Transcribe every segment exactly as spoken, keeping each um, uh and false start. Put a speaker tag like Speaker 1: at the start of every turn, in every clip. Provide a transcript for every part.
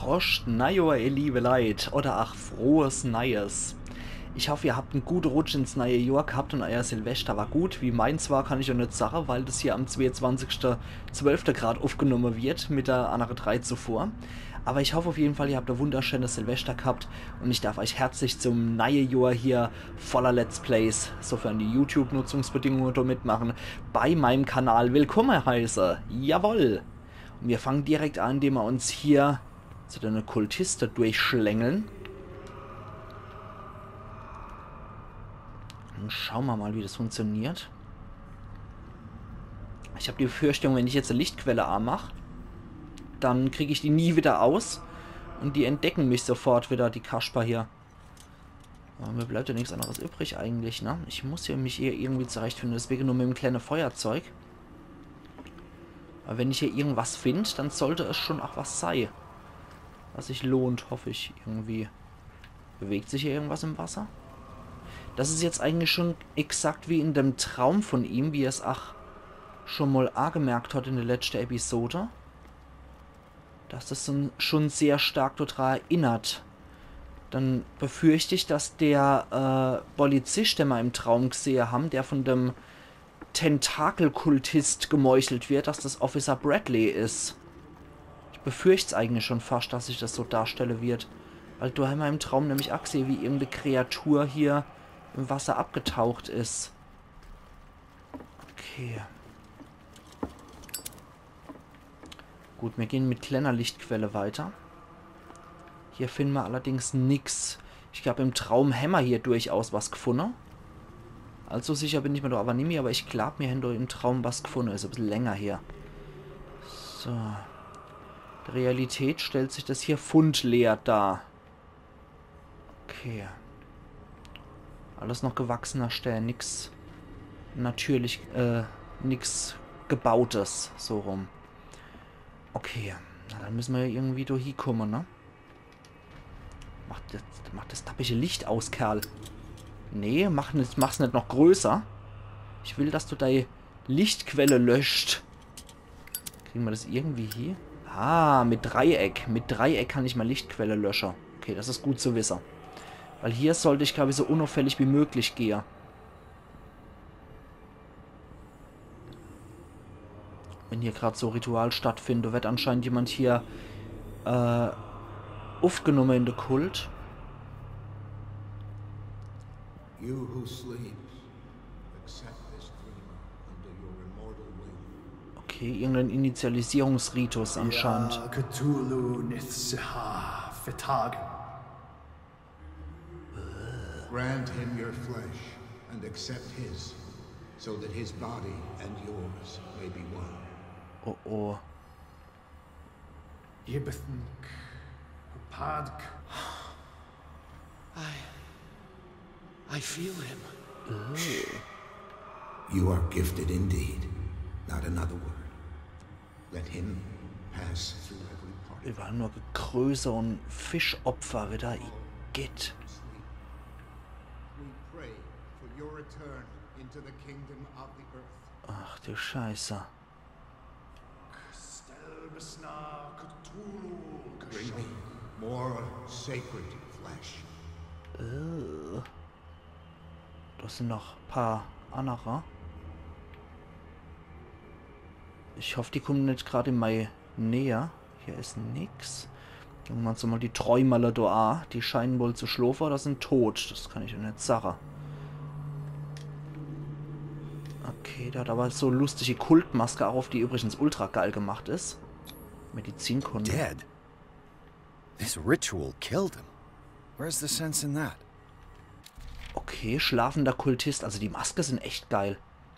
Speaker 1: Prost, Neujahr, ihr liebe Leid, oder ach, frohes Neues. Ich hoffe, ihr habt einen guten Rutsch ins neue Jahr gehabt und euer Silvester war gut. Wie meins war, kann ich auch nicht sagen, weil das hier am zweiundzwanzigsten zwölften Grad aufgenommen wird, mit der anderen drei zuvor. Aber ich hoffe auf jeden Fall, ihr habt ein wunderschönes Silvester gehabt und ich darf euch herzlich zum neuen Jahr hier voller Let's Plays, sofern die YouTube-Nutzungsbedingungen da mitmachen, bei meinem Kanal willkommen heiße. Jawohl! Und wir fangen direkt an, indem wir uns hier zu den Kultisten durchschlängeln. Und schauen wir mal, wie das funktioniert. Ich habe die Befürchtung, wenn ich jetzt eine Lichtquelle anmache, dann kriege ich die nie wieder aus. Und die entdecken mich sofort wieder, die Kasper hier. Aber mir bleibt ja nichts anderes übrig eigentlich, ne? Ich muss hier mich hier irgendwie zurechtfinden, deswegen nur mit dem kleinen Feuerzeug. Aber wenn ich hier irgendwas finde, dann sollte es schon auch was sein. Was sich lohnt, hoffe ich irgendwie. Bewegt sich hier irgendwas im Wasser? Das ist jetzt eigentlich schon exakt wie in dem Traum von ihm, wie er es auch schon mal angemerkt hat in der letzten Episode. Dass das schon sehr stark daran erinnert. Dann befürchte ich, dass der äh, Polizist, den wir im Traum gesehen haben, der von dem Tentakelkultist gemeuchelt wird, dass das Officer Bradley ist. Ich befürchte es eigentlich schon fast, dass sich das so darstellen wird. Weil du haben wir im Traum nämlich auch gesehen, wie irgendeine Kreatur hier im Wasser abgetaucht ist. Okay. Gut, wir gehen mit kleiner Lichtquelle weiter. Hier finden wir allerdings nichts. Ich glaube, im Traum haben wir hier durchaus was gefunden. Also sicher bin ich mir doch aber nicht mehr, aber ich glaube, wir haben doch im Traum was gefunden. Ist ein bisschen länger her. So. Der Realität stellt sich das hier fundleer dar. Okay. Alles noch gewachsener Stellen, nix natürlich, äh, nix Gebautes, so rum. Okay, na dann müssen wir ja irgendwie durch hier kommen, ne? Mach das, mach das tappige Licht aus, Kerl. Nee, mach nicht, mach's nicht noch größer. Ich will, dass du deine Lichtquelle löscht. Kriegen wir das irgendwie hier? Ah, mit Dreieck. Mit Dreieck kann ich mal Lichtquelle löschen. Okay, das ist gut zu wissen. Weil hier sollte ich, glaube ich, so unauffällig wie möglich gehen. Wenn hier gerade so Ritual stattfindet, wird anscheinend jemand hier äh, aufgenommen in den Kult.
Speaker 2: You who sleep, accept this dreamer under your immortal will.
Speaker 1: Okay, irgendein Initialisierungsritus anscheinend.
Speaker 3: Ya Cthulhu Nithsiha Fetagen.
Speaker 2: Grant him your flesh and accept his, so that his body and yours may be one.
Speaker 1: Oh oh.
Speaker 3: Yibithink Padk.
Speaker 4: I... I feel him.
Speaker 1: Oh.
Speaker 2: You are gifted indeed, not another word. Let him pass through every part.
Speaker 1: Wir waren nur größer und Fischopfer wieder. Geht.
Speaker 2: We pray for your return into the kingdom of the earth.
Speaker 1: Ach du Scheiße.
Speaker 3: Stelbesna Cthulhu.
Speaker 2: Bring me more sacred flesh.
Speaker 1: Uh. Das sind noch ein paar andere. Ich hoffe, die kommen nicht gerade in meine Nähe. Hier ist nix. Gucken wir uns mal die Träumerle da an. Die scheinen wohl zu schlafen oder sind tot. Das kann ich ja nicht sagen. Okay, der hat aber so lustige Kultmaske auf, die übrigens ultra geil gemacht ist. Medizinkunde.
Speaker 4: Dead? This ritual killed him. Where's the sense in that?
Speaker 1: Okay, schlafender Kultist. Also die Maske sind echt geil.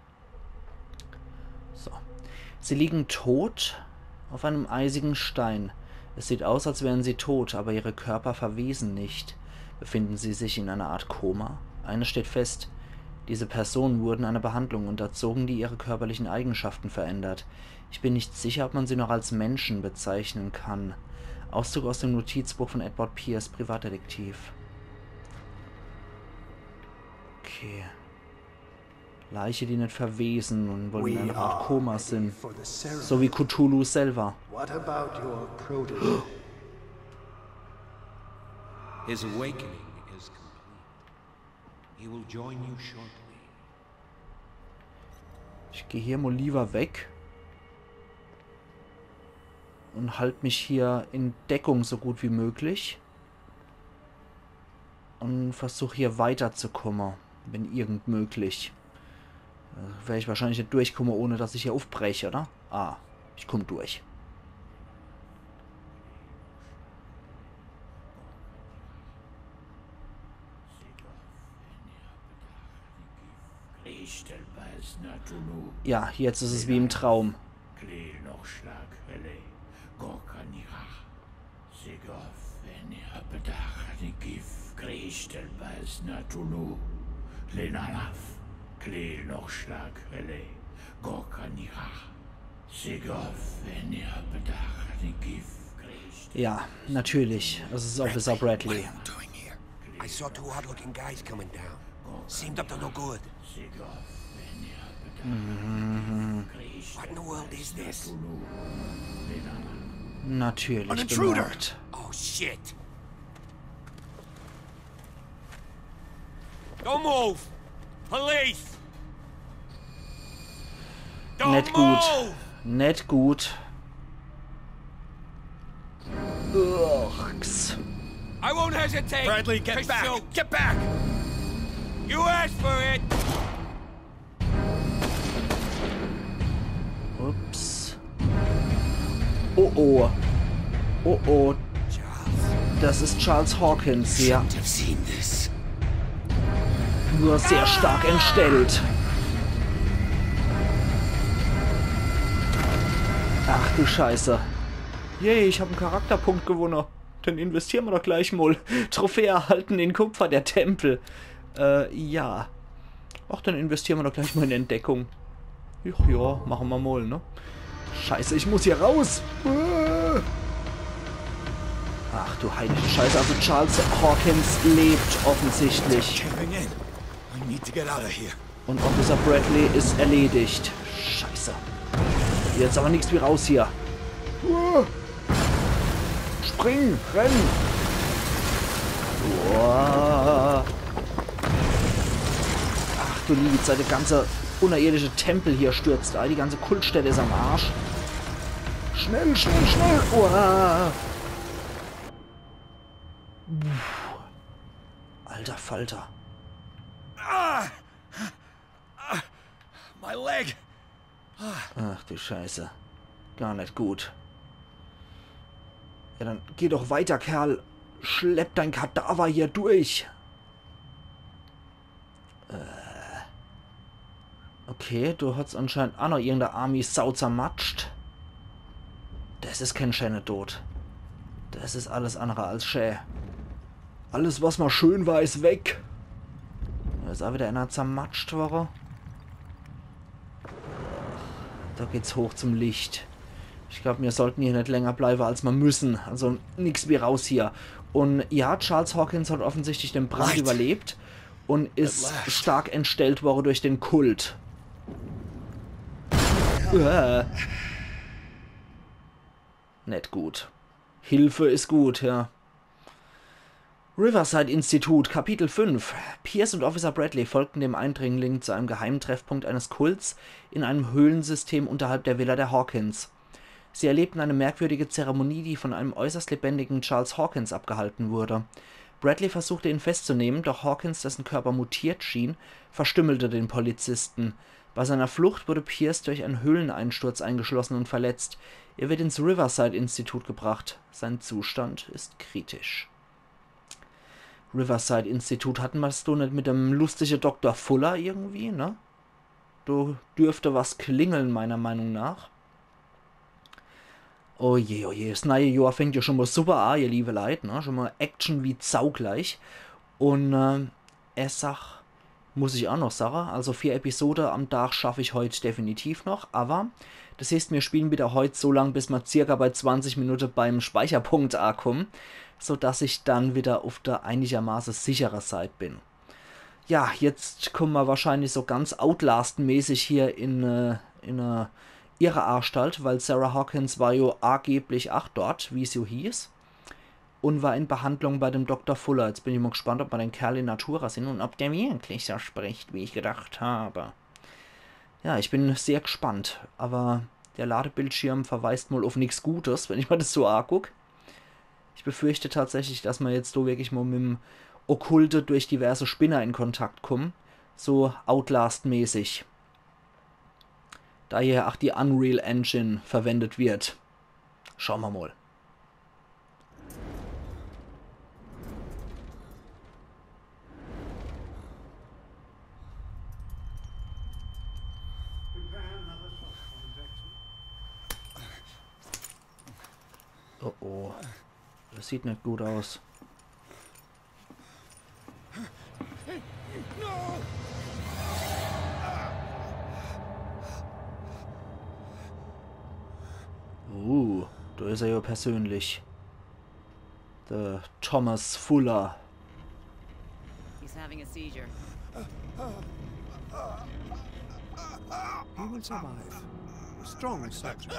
Speaker 1: So. Sie liegen tot auf einem eisigen Stein. Es sieht aus, als wären sie tot, aber ihre Körper verwesen nicht. Befinden sie sich in einer Art Koma? Eines steht fest. Diese Personen wurden einer Behandlung unterzogen, die ihre körperlichen Eigenschaften verändert. Ich bin nicht sicher, ob man sie noch als Menschen bezeichnen kann. Auszug aus dem Notizbuch von Edward Pierce, Privatdetektiv. Okay. Leiche, die nicht verwesen und wohl in einer Art Koma sind. So wie Cthulhu selber.
Speaker 3: What about your protege?
Speaker 5: His awakening is complete. He will join you shortly.
Speaker 1: Ich gehe hier mal lieber weg. Und halte mich hier in Deckung so gut wie möglich. Und versuche hier weiterzukommen, wenn irgend möglich. Äh, werde ich wahrscheinlich nicht durchkommen, ohne dass ich hier aufbreche, oder? Ah, ich komme durch. Ja, jetzt ist es wie im Traum. Ja, natürlich. Es ist Officer Bradley.
Speaker 6: I saw two odd-looking guys coming down. Seemed up to no good.
Speaker 1: Mhm.
Speaker 6: What in the world is this?
Speaker 1: Natürlich.
Speaker 6: An intruder!
Speaker 1: Bemerkt.
Speaker 6: Oh shit! Don't move! Police! Don't
Speaker 1: Nicht gut. Nicht gut. Urks.
Speaker 6: I won't hesitate.
Speaker 4: Bradley, get
Speaker 6: to
Speaker 4: back!
Speaker 6: shoot.
Speaker 4: Get back!
Speaker 6: You asked for it.
Speaker 1: Ups. Oh oh. Oh oh.
Speaker 6: Charles,
Speaker 1: Das ist Charles Hawkins, ja.
Speaker 6: shouldn't have seen this.
Speaker 1: Nur sehr stark entstellt. Ach du Scheiße. Yay, ich habe einen Charakterpunkt gewonnen. Dann investieren wir doch gleich mal. Trophäe erhalten in Kupfer, der Tempel. Äh, ja. Ach, dann investieren wir doch gleich mal in Entdeckung. Ach ja, machen wir mal, ne? Scheiße, ich muss hier raus. Ach du heilige Scheiße, also Charles Hawkins lebt offensichtlich.
Speaker 4: Camping in. I need to get out of here.
Speaker 1: Und Officer Bradley ist erledigt. Scheiße. Jetzt aber nichts wie raus hier. Springen, rennen. Ach du liebe Zeit, der ganze unterirdische Tempel hier stürzt. Die ganze Kultstätte ist am Arsch. Schnell, schnell, schnell. Uah. Alter Falter.
Speaker 4: Ah! Ah! My leg!
Speaker 1: Ach du Scheiße. Gar nicht gut. Ja, dann geh doch weiter, Kerl. Schlepp dein Kadaver hier durch. Äh. Okay, du hast anscheinend auch noch irgendeine Army-Sau zermatscht. Das ist kein schöner Tod. Das ist alles andere als schön. Alles, was mal schön war, ist weg. Da ist auch wieder einer zermatscht worden. Da geht's hoch zum Licht. Ich glaube, wir sollten hier nicht länger bleiben, als wir müssen. Also nichts wie raus hier. Und ja, Charles Hawkins hat offensichtlich den Brand
Speaker 4: Right.
Speaker 1: überlebt und ist stark entstellt worden durch den Kult. Uah. Nicht gut. Hilfe ist gut, ja. Riverside Institut, Kapitel fünf. Pierce und Officer Bradley folgten dem Eindringling zu einem geheimen Treffpunkt eines Kults in einem Höhlensystem unterhalb der Villa der Hawkins. Sie erlebten eine merkwürdige Zeremonie, die von einem äußerst lebendigen Charles Hawkins abgehalten wurde. Bradley versuchte ihn festzunehmen, doch Hawkins, dessen Körper mutiert schien, verstümmelte den Polizisten. Bei seiner Flucht wurde Pierce durch einen Höhleneinsturz eingeschlossen und verletzt. Er wird ins Riverside Institut gebracht. Sein Zustand ist kritisch. Riverside Institut, hatten wir es doch nicht mit dem lustigen Doktor Fuller irgendwie, ne? Da dürfte was klingeln, meiner Meinung nach. Oh je, oh je, das neue Jahr fängt ja schon mal super an, ihr liebe Leute, ne? Schon mal Action wie zaugleich. Und äh, er sagt, muss ich auch noch sagen, also vier Episoden am Tag schaffe ich heute definitiv noch, aber das heißt, wir spielen wieder heute so lang, bis wir circa bei zwanzig Minuten beim Speicherpunkt ankommen, sodass ich dann wieder auf der einigermaßen sicheren Seite bin. Ja, jetzt kommen wir wahrscheinlich so ganz Outlast-mäßig hier in, äh, in eine Irre Anstalt, weil Sarah Hawkins war ja angeblich auch dort, wie es so hieß. und war in Behandlung bei dem Doktor Fuller. Jetzt bin ich mal gespannt, ob wir den Kerl in Natura sind und ob der wirklich so spricht, wie ich gedacht habe. Ja, ich bin sehr gespannt, aber der Ladebildschirm verweist mal auf nichts Gutes, wenn ich mir das so angucke. Ich befürchte tatsächlich, dass wir jetzt so wirklich mal mit dem Okkulte durch diverse Spinner in Kontakt kommen. So Outlast-mäßig. Da hier auch die Unreal Engine verwendet wird. Schauen wir mal. Oh oh. Das sieht nicht gut aus. Uh, da ist er ja persönlich. Der Thomas Fuller.
Speaker 7: He's having a seizure.
Speaker 2: He will survive. Strong subject.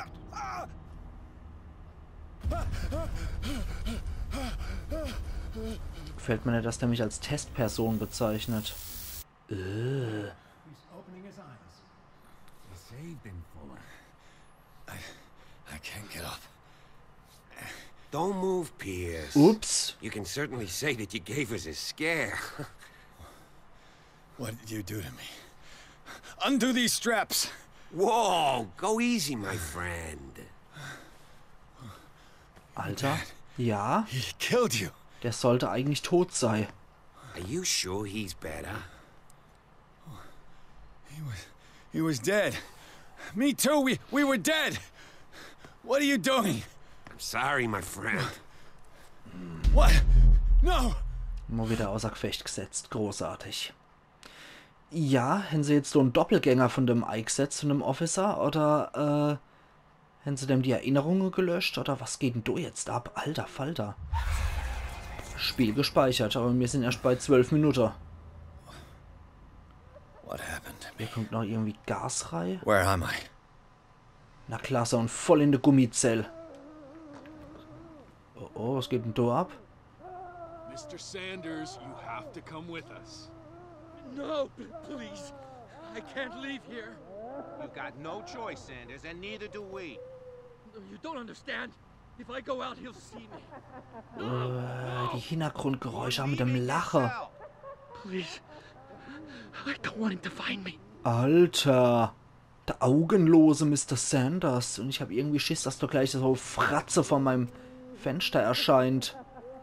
Speaker 1: Gefällt mir nicht, dass der mich als Testperson bezeichnet. Äh.
Speaker 2: He's opening his eyes.
Speaker 4: You saved him, Fuller. I, I can't get up.
Speaker 6: Don't move, Pierce.
Speaker 1: Ups.
Speaker 6: You can certainly say that you gave us a scare.
Speaker 4: What did you do to me? Undo these straps!
Speaker 6: Whoa, go easy, my friend.
Speaker 1: Alter. Ja,
Speaker 4: He killed you.
Speaker 1: der sollte eigentlich tot sein.
Speaker 6: Are you sure he's better?
Speaker 4: He was... he was dead. Me too, we, we were dead! What are you doing?
Speaker 6: I'm sorry, my friend.
Speaker 4: What? No!
Speaker 1: Mal wieder außer Gefecht gesetzt. Großartig. Ja, hätten sie jetzt so einen Doppelgänger von dem Ike gesetzt, von dem Officer, oder, äh, hätten sie dem die Erinnerungen gelöscht, oder was geht denn da jetzt ab? Alter Falter. Spiel gespeichert, aber wir sind erst bei zwölf Minuten.
Speaker 4: What happened to me?
Speaker 1: Hier kommt noch irgendwie Gas rein.
Speaker 4: Where am I?
Speaker 1: Na klasse, und voll in der Gummizell. Oh, oh, was geht denn da ab?
Speaker 3: Mister Sanders, you have to come with us.
Speaker 8: No, please. I can't leave here.
Speaker 5: You got no choice, Sanders, and neither do we.
Speaker 8: No, you don't understand. If I go out, he'll see me.
Speaker 1: Äh, die Hintergrundgeräusche mit dem Lachen.
Speaker 8: Please. I don't want him to find me.
Speaker 1: Alter. Der augenlose Mister Sanders. Und ich habe irgendwie Schiss, dass da gleich so Fratze vor meinem Fenster erscheint.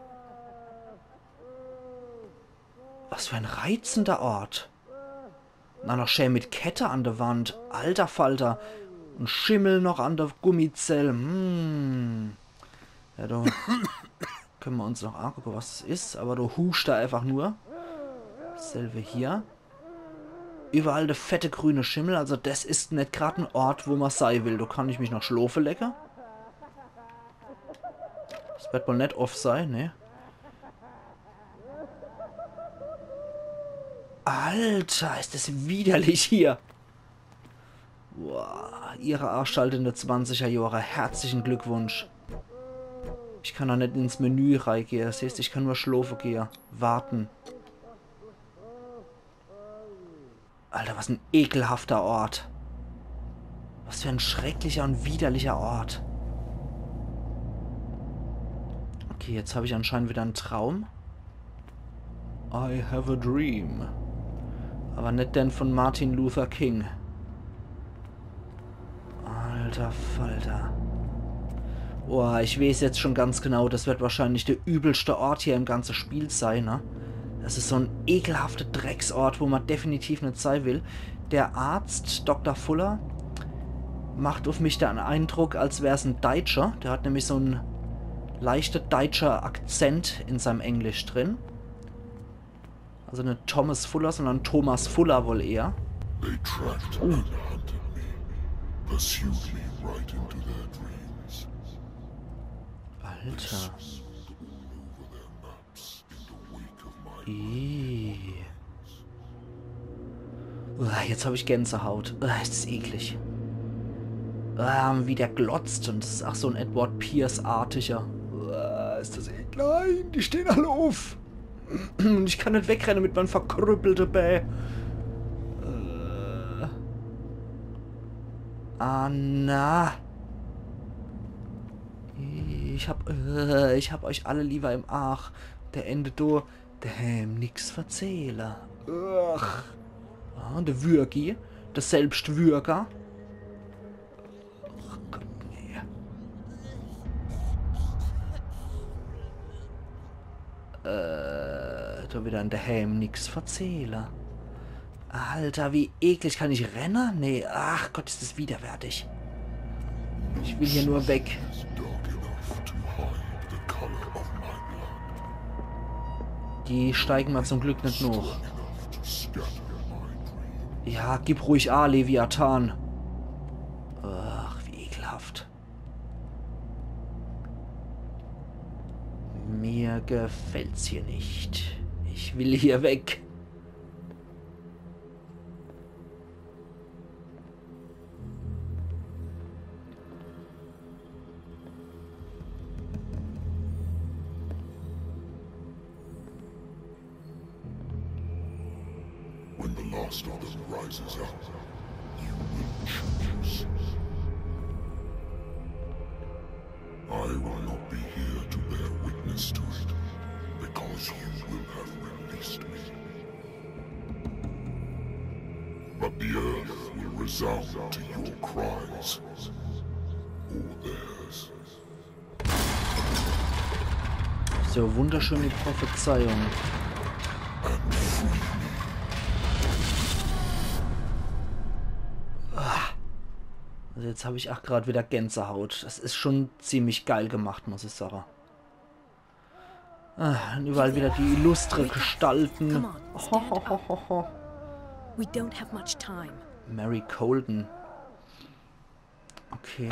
Speaker 1: Was für ein reizender Ort. Na, noch schön mit Kette an der Wand. Alter Falter. Und Schimmel noch an der Gummizelle. Hm. Ja, da können wir uns noch angucken, was es ist. Aber du huscht da einfach nur. Dasselbe hier. Überall der fette grüne Schimmel. Also das ist nicht gerade ein Ort, wo man sein will. Da kann ich mich noch schlafen lecker. Das wird wohl nicht off sein, ne? Alter, ist das widerlich hier. Boah, ihre Arschalt in der zwanziger Jahre. Herzlichen Glückwunsch. Ich kann doch nicht ins Menü reingehen. Das heißt, ich kann nur schlafen gehen. Warten. Alter, was ein ekelhafter Ort. Was für ein schrecklicher und widerlicher Ort. Okay, jetzt habe ich anscheinend wieder einen Traum. I have a dream. Aber nicht den von Martin Luther King. Alter Falter. Oh, ich weiß jetzt schon ganz genau, das wird wahrscheinlich der übelste Ort hier im ganzen Spiel sein, ne? Das ist so ein ekelhafter Drecksort, wo man definitiv nicht sein will. Der Arzt, Doktor Fuller, macht auf mich den Eindruck, als wäre es ein Deutscher. Der hat nämlich so einen leichten deutscher Akzent in seinem Englisch drin. Also nicht Thomas Fuller, sondern Thomas Fuller wohl eher.
Speaker 9: They tracked me and hunted me, pursued me right into their dreams.
Speaker 1: Alter.
Speaker 9: Over their maps in the wake of my
Speaker 1: Ih. Uah, jetzt habe ich Gänsehaut. Uah, ist das eklig. Uah, wie der glotzt. Und das ist auch so ein Edward Pierce-artiger. Uah, ist das eklig. Nein, die stehen alle auf. Und ich kann nicht wegrennen mit meinem verkrüppelten Bä. Äh. Ah, na. Ich hab, äh, ich hab euch alle lieber im Ach. Der Ende do, dem nix verzählen. Ach. Ah, der Würgi, der Selbstwürger. Ach Gott, nee. Äh, da wieder in der Helm nix verzählen. Alter, wie eklig. Kann ich rennen? Nee, ach Gott, ist das widerwärtig. Ich will hier nur weg. Die steigen mal zum Glück nicht noch. Ja, gib ruhig A, Leviathan. Ach, wie ekelhaft. Mir gefällt's hier nicht. Ich will hier weg.
Speaker 9: When the last of them rises up, you will choose. I will not be here to bear witness to it, because you will have released me. But the earth will resound to your cries, or theirs.
Speaker 1: So, wunderschöne Prophezeiung. Also jetzt habe ich auch gerade wieder Gänsehaut. Das ist schon ziemlich geil gemacht, muss ich sagen. Ah, und überall wieder die illustre Gestalten. Ho, ho, ho, ho, ho.
Speaker 10: We don't have much time.
Speaker 1: Mary Colden. Okay.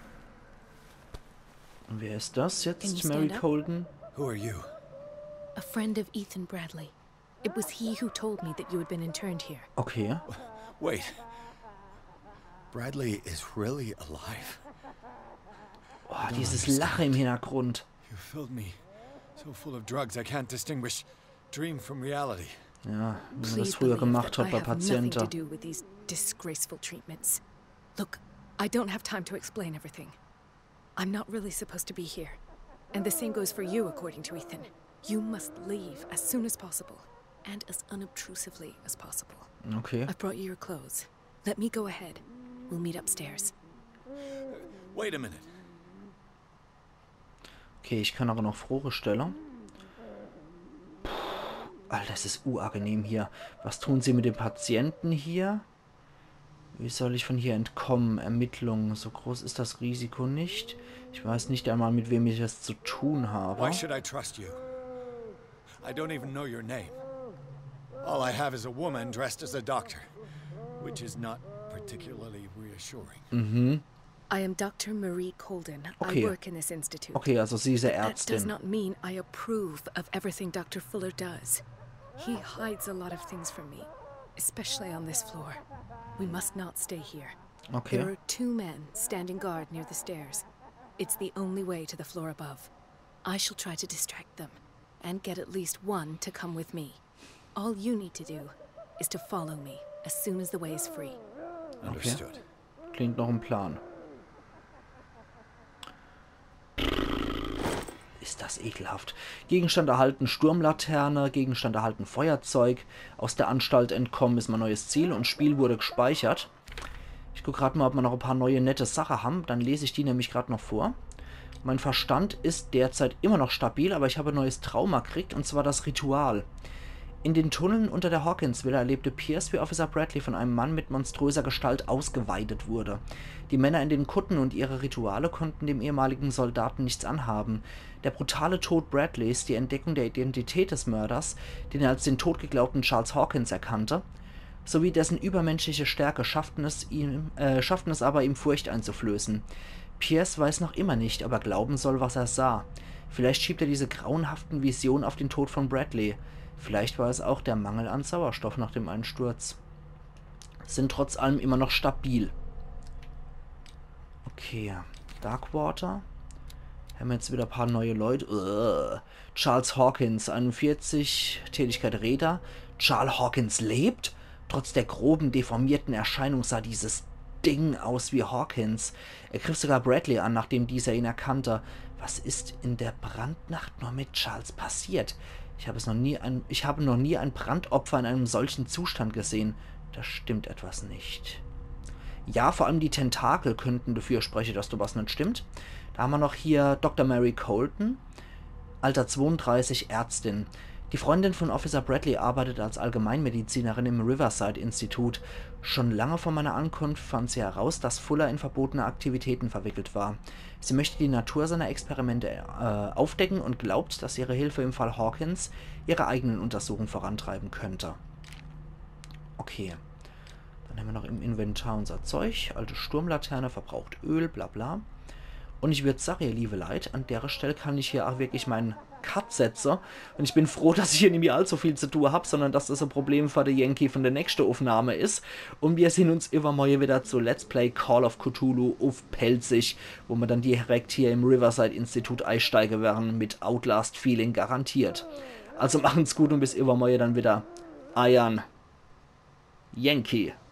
Speaker 1: Und wer ist das jetzt, Mary Colden?
Speaker 6: Who are you?
Speaker 10: A friend of Ethan Bradley. It was he who told me that you had been interned here.
Speaker 1: Okay.
Speaker 6: Wait. Bradley is really alive.
Speaker 1: Oh, dieses Lachen im Hintergrund.
Speaker 4: You filled me so full of drugs I can't distinguish dream from reality.
Speaker 1: Ja, wie man das früher gemacht hat bei Patienten.
Speaker 10: To do with these disgraceful treatments. Look, I don't have time to explain everything. I'm not really supposed to be here. And the same goes for you, according to Ethan. You must leave as soon as possible. And as unobtrusively as possible.
Speaker 1: Okay.
Speaker 10: I've brought you your clothes. Let me go ahead. We'll meet upstairs.
Speaker 4: Wait a minute.
Speaker 1: Okay, ich kann aber noch Frore stellen. Puh, Alter, das ist unangenehm hier. Was tun sie mit den Patienten hier? Wie soll ich von hier entkommen? Ermittlungen. So groß ist das Risiko nicht. Ich weiß nicht einmal, mit wem ich es zu tun habe.
Speaker 4: Why should I trust you? I don't even know your name. All I have is a woman dressed as a doctor, which is not particularly reassuring.
Speaker 1: Mhm.
Speaker 10: I am Doctor Marie Colden.
Speaker 1: Okay.
Speaker 10: I work in this institute.
Speaker 1: Okay, also sie ist eine
Speaker 10: That does
Speaker 1: Ärztin.
Speaker 10: not mean I approve of everything Doctor Fuller does. He hides a lot of things from me, especially on this floor. We must not stay here.
Speaker 1: Okay.
Speaker 10: There are two men standing guard near the stairs. It's the only way to the floor above. I shall try to distract them and get at least one to come with me. All you need to do is to follow me as soon as the way is free.
Speaker 4: Understood.
Speaker 1: Klingt noch ein Plan. Ist das ekelhaft. Gegenstand erhalten Sturmlaterne, Gegenstand erhalten Feuerzeug. Aus der Anstalt entkommen ist mein neues Ziel und Spiel wurde gespeichert. Ich gucke gerade mal, ob wir noch ein paar neue nette Sachen haben. Dann lese ich die nämlich gerade noch vor. Mein Verstand ist derzeit immer noch stabil, aber ich habe ein neues Trauma gekriegt, und zwar das Ritual. In den Tunneln unter der Hawkinsville erlebte Pierce, wie Officer Bradley von einem Mann mit monströser Gestalt ausgeweidet wurde. Die Männer in den Kutten und ihre Rituale konnten dem ehemaligen Soldaten nichts anhaben. Der brutale Tod Bradleys, die Entdeckung der Identität des Mörders, den er als den tot geglaubten Charles Hawkins erkannte, sowie dessen übermenschliche Stärke schafften es, ihm, äh, schafften es aber, ihm Furcht einzuflößen. Pierce weiß noch immer nicht, ob er glauben soll, was er sah. Vielleicht schiebt er diese grauenhaften Visionen auf den Tod von Bradley. Vielleicht war es auch der Mangel an Sauerstoff nach dem Einsturz. Sind trotz allem immer noch stabil. Okay, Darkwater. Haben wir jetzt wieder ein paar neue Leute. Ugh. Charles Hawkins, einundvierzig, Tätigkeit Räder. Charles Hawkins lebt? Trotz der groben, deformierten Erscheinung sah dieses Ding aus wie Hawkins. Er griff sogar Bradley an, nachdem dieser ihn erkannte. Was ist in der Brandnacht nur mit Charles passiert? Ich habe, es noch nie ein, ich habe noch nie ein Brandopfer in einem solchen Zustand gesehen. Da stimmt etwas nicht. Ja, vor allem die Tentakel könnten dafür sprechen, dass da was nicht stimmt. Da haben wir noch hier Doktor Mary Colton, Alter zweiunddreißig, Ärztin. Die Freundin von Officer Bradley arbeitet als Allgemeinmedizinerin im Riverside-Institut. Schon lange vor meiner Ankunft fand sie heraus, dass Fuller in verbotene Aktivitäten verwickelt war. Sie möchte die Natur seiner Experimente äh, aufdecken und glaubt, dass ihre Hilfe im Fall Hawkins ihre eigenen Untersuchungen vorantreiben könnte. Okay. Dann haben wir noch im Inventar unser Zeug. Alte Sturmlaterne, verbraucht Öl, bla bla. Und ich würde sagen, ihr liebe Leute, an der Stelle kann ich hier auch wirklich meinen Cut setzen. Und ich bin froh, dass ich hier nicht mehr allzu viel zu tun habe, sondern dass das ein Problem für den Yankee von der nächsten Aufnahme ist. Und wir sehen uns übermorgen wieder zu Let's Play Call of Cthulhu auf Pelzig, wo wir dann direkt hier im Riverside-Institut einsteigen werden, mit Outlast-Feeling garantiert. Also machen's gut und bis übermorgen dann wieder. Ian Yankee.